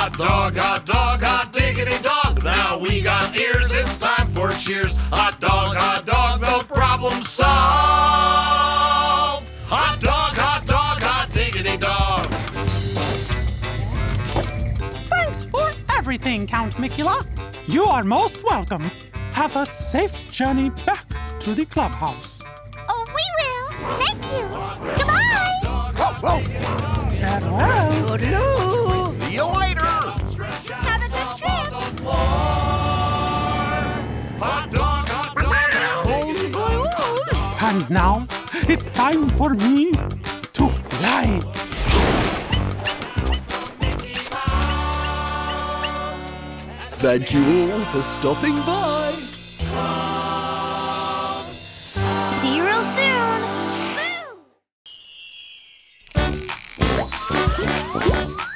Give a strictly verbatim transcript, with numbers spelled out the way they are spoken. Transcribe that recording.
Hot dog, hot dog, hot diggity dog. Now we got ears, it's time for cheers. Hot dog, hot dog, the problem solved. Hot dog, hot dog, hot diggity dog. Thanks for everything, Count Micula. You are most welcome. Have a safe journey back to the clubhouse. Oh, we will. Thank you. Goodbye. Whoa, whoa. Farewell. Toodaloo. See you later. Have a good trip. Hot dog, hot dog. And now, it's time for me to fly. Thank you all for stopping by. See you real soon. Boo!